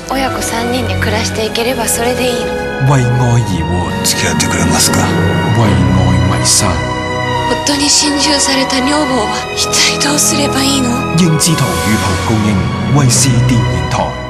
親子3人で暮らしていければそれでいいの。 為愛而活。 付き合ってくれますか？ 為愛迷生。 夫に心中された女房は一体どうすればいいの？ 英姿圖與蒲公英衛視電影台。